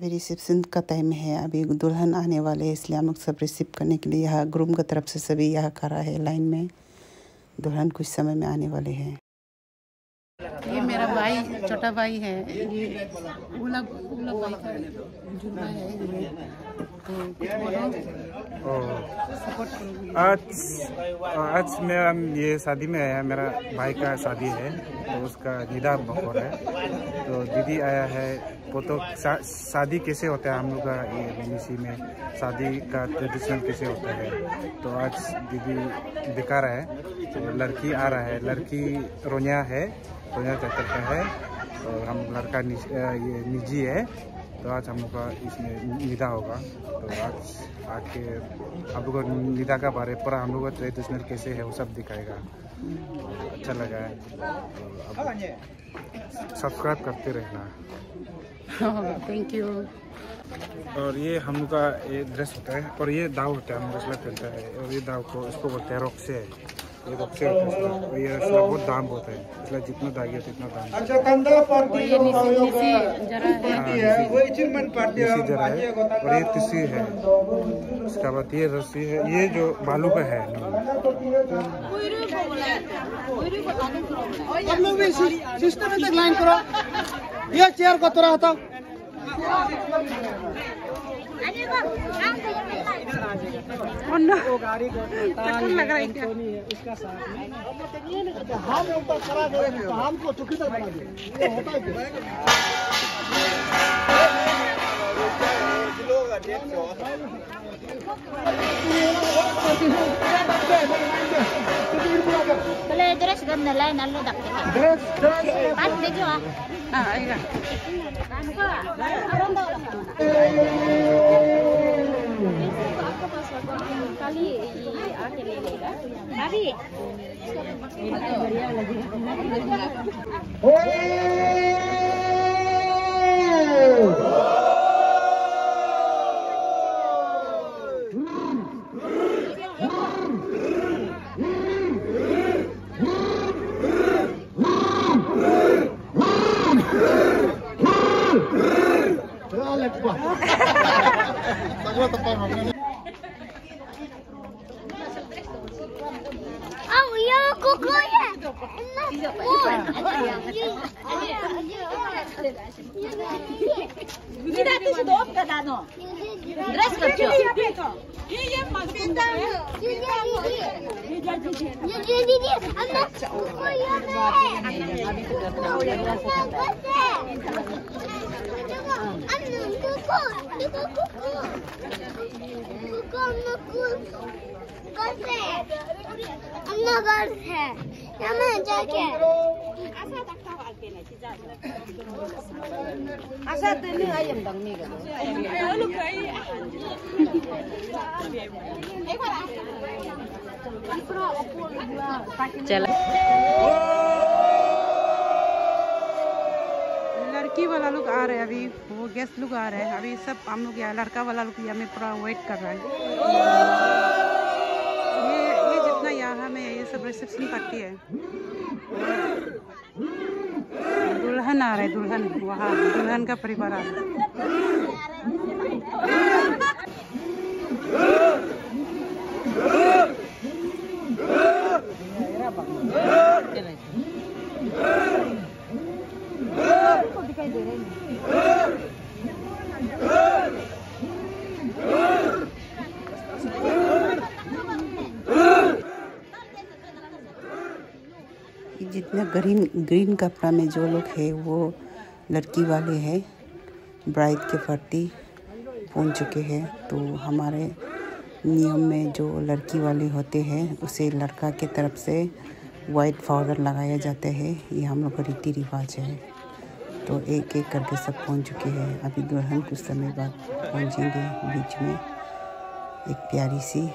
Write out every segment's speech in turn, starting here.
अभी रिसेप्शन का टाइम है। अभी दुल्हन आने वाले हैं, इसलिए हम लोग सब रिसीव करने के लिए यहाँ ग्रूम की तरफ से सभी यहाँ खड़ा है लाइन में। दुल्हन कुछ समय में आने वाले हैं। ये मेरा भाई, छोटा भाई है। ये उला भाई का जुड़वा है ये। तो कुछ बोलो, सपोर्ट करो। आज मेरा ये शादी में आया, मेरा भाई का शादी है तो उसका निदा बखोर है। तो दीदी आया है। फोटो शादी कैसे होता है हम लोग का ये मिसी में, शादी का ट्रेडिशनल कैसे होता है, तो आज दीदी दिखा रहा है। तो लड़की आ रहा है, लड़की रोनिया है, रोनिया चक्कर का है। और हम लड़का ये निजी है। तो आज हम लोग का इसमें निदा होगा। तो आज आके हम लोग को निदा का बारे पूरा हम लोग का ट्रेडिशनल कैसे है वो सब दिखाएगा। तो अच्छा लगा है। तो अब सब्सक्राइब करते रहना। Thank you. और ये हम लोग का ये ड्रेस होता है और ये दाव होता है, हम लोग पहनता है। और ये दाव को इसको बोलते हैं रॉक से। ये रॉक से होता है और ये बहुत दाम होता है, इसलिए जितना दागी होता है उतना दाम। और ये निसी जरा है और ये तिसी है। इसके बाद ये रस्सी है, ये जो बालू का है। आप लोग भी सिस्टम में तक लाइन करो। ये चेयर को तोड़ा होता गाड़ी को लग रहा है क्या? इसका साथ हम ऊपर खड़ा करेंगे, हमको चुकी तक बना दिए होता है। Boleh dress ganda lain lalu dak. Dress Pas baju ah. आएगा। Kali आके ले लेगा। अभी बढ़िया Oh ya, kuku ya. Tidak tu sudah apa dah dress kerja. Ini masbita. Jadi anak kuku ya. घर है यहाँ जाके आशा तेरे ayam dang ni kan चला। लड़की वाला लोग आ रहे हैं, अभी वो गेस्ट लोग आ रहे हैं। अभी सब हम लोग यहाँ लड़का वाला लोग यहाँ में पूरा वेट कर रहा है। ये जितना यहाँ में ये सब रिसेप्शन पार्टी है। दुल्हन आ रहा है, दुल्हन वहाँ दुल्हन का परिवार आ रहा है। दिखाई दे रहे हैं। जितना ग्रीन कपड़ा में जो लोग हैं वो लड़की वाले हैं, ब्राइड के पार्टी पहुंच चुके हैं। तो हमारे नियम में जो लड़की वाले होते हैं उसे लड़का के तरफ से वाइट पाउडर लगाया जाता है। ये हम लोग का रीति रिवाज है। तो एक एक करके सब पहुंच चुके हैं। अभी दुल्हन कुछ समय बाद पहुंचेंगे। बीच में एक प्यारी सी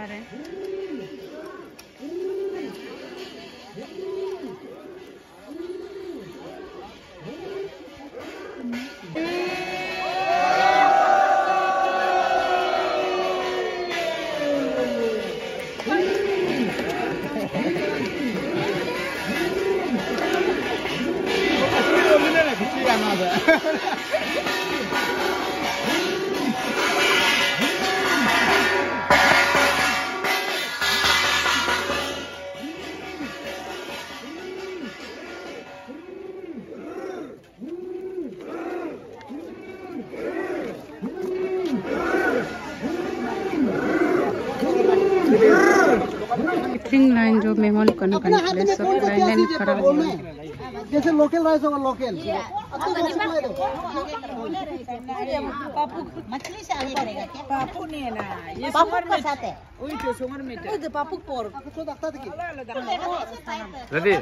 पा रहे हैं। लाइन जो मेहमान लोग करने सब लाइन खड़ा हुआ है। जैसे लोकल राइस होगा लोकल मछली से आगे करेगा क्या? पापू नहीं है ना, ये पापू का साथ है। वही तो सुमर में तो पापू पोर तो लगता था कि रेडी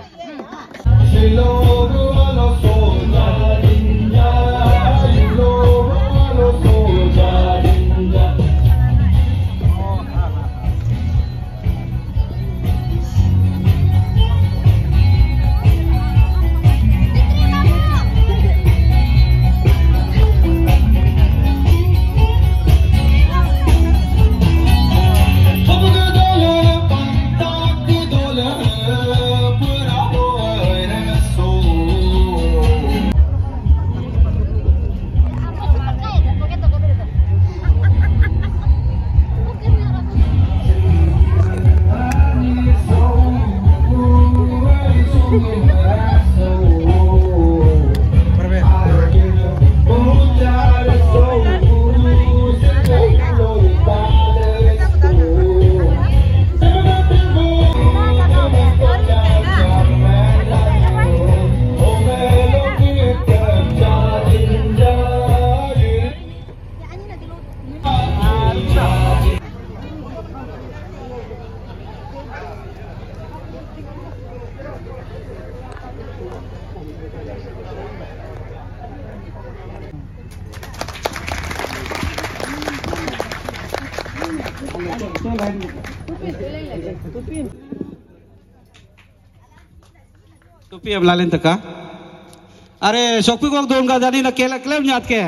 टोपी अब लालें तक अरे सोपी को दोन का जानी ना केला क्लेम याद के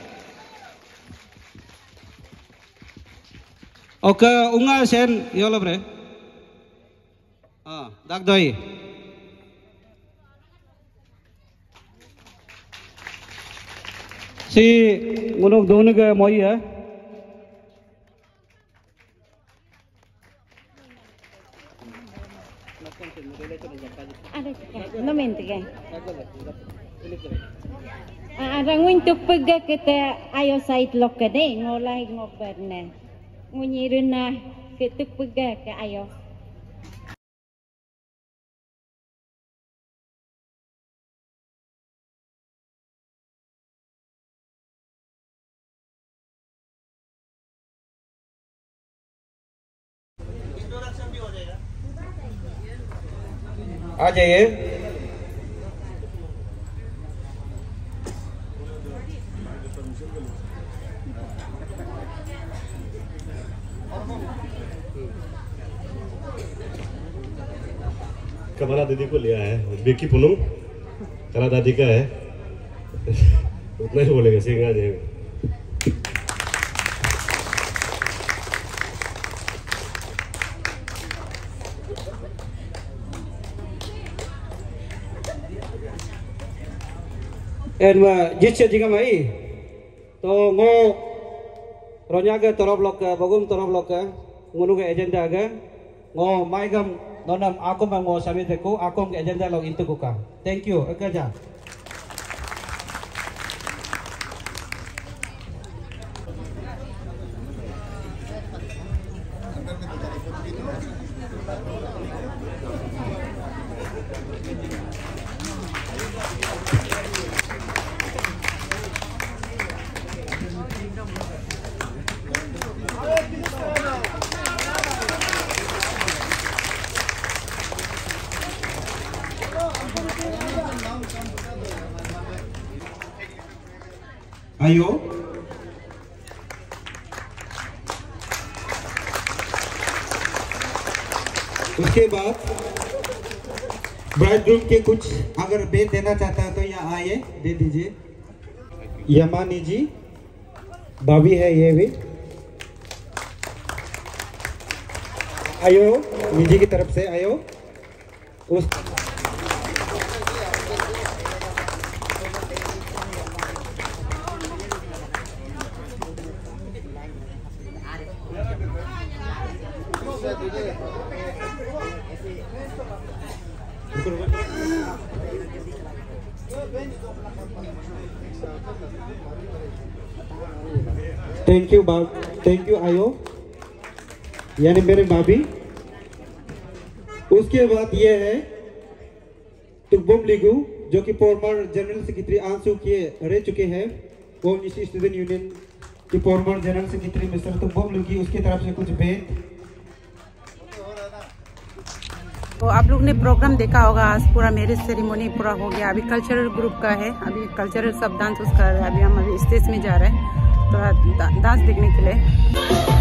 ओके उंगा सेन योलो ब्रे हाँ दाग दोई सी उन्होंने दोनों के मोई है No mente que. Ranguin tuk pega kita ayo sait lokade ngolai ngoperne. Ngunyiruna kita pega ke ayo. आ जाइए कमला दीदी को लिया है बेकी पुनम कला दादी का है उतना ही बोलेगा सिंह आ जाएगा एनमा जिससे जिंगा माई तो ngो ronya ke toroblok ke bagum toroblok ke ngunu ke agenda ke ngo maigam nonam aku mau sami teku aku ke agenda lo itu kuka thank you akaja ayo उसके बाद ब्राइड ग्रूम के कुछ अगर भेंट देना चाहता है तो यहाँ आइए, दे दीजिए। यमानी जी भाभी है ये भी, आयो निजी की तरफ से आयो। उस थैंक यू आयो, यानी मेरे भाभी। उसके बाद ये है तुकबोम लिगू, जो कि फॉर्मर जनरल सेक्रेटरी आंसू के रह चुके हैं। वो निशी स्टूडेंट यूनियन के former general secretary mister Tukbom Ligu, उसकी तरफ से कुछ भेंट। तो आप लोग ने प्रोग्राम देखा होगा, आज पूरा मैरिज सेरेमनी पूरा हो गया। अभी कल्चरल ग्रुप का है, अभी कल्चरल सब डांस उसका है। अभी हम अभी स्टेज में जा रहे हैं थोड़ा डांस देखने के लिए।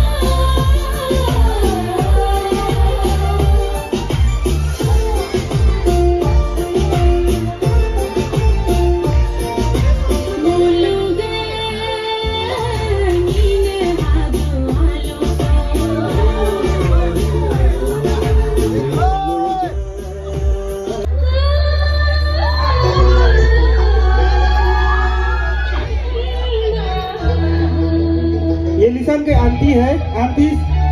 ये लिसन के आंटी है, आंटी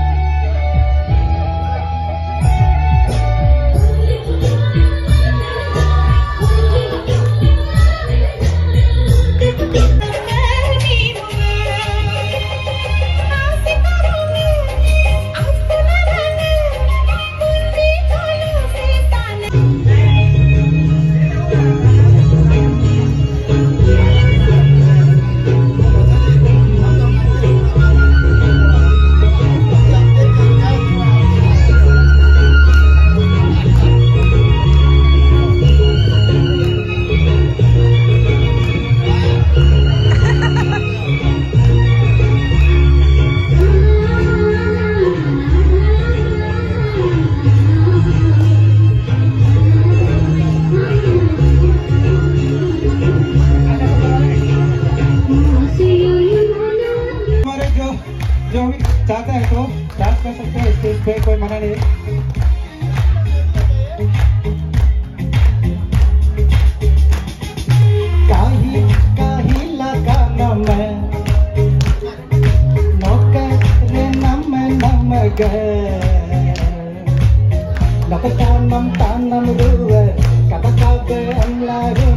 चाहता है तो डांस कर सकते हैं स्टेज पे, कोई मना नहीं। काही काही लगाना मैं नौकर नम नम गए नौकर tanam ruwe kata kabe amlaru